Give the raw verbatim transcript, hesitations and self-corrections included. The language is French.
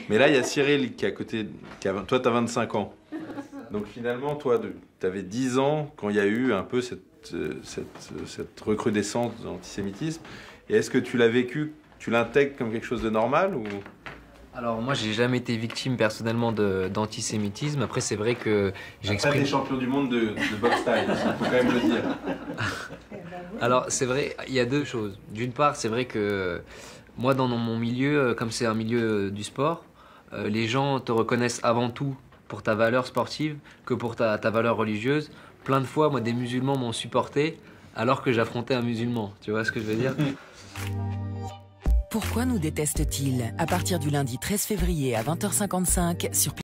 Mais là, il y a Cyril qui est à côté. Qui a, toi, tu as vingt-cinq ans. Donc finalement, toi, tu avais dix ans quand il y a eu un peu cette, cette, cette recrudescence d'antisémitisme. Et est-ce que tu l'as vécu, tu l'intègres comme quelque chose de normal ou... Alors moi, j'ai jamais été victime personnellement d'antisémitisme. Après, c'est vrai que j'exprime... Après, t'es champion du monde de, de boxe style, il faut quand même le dire. Alors c'est vrai, il y a deux choses. D'une part, c'est vrai que moi, dans mon milieu, comme c'est un milieu du sport, euh, les gens te reconnaissent avant tout pour ta valeur sportive que pour ta, ta valeur religieuse. Plein de fois, moi, des musulmans m'ont supporté alors que j'affrontais un musulman. Tu vois ce que je veux dire? Pourquoi nous détestent-ils? À partir du lundi treize février à vingt heures cinquante-cinq sur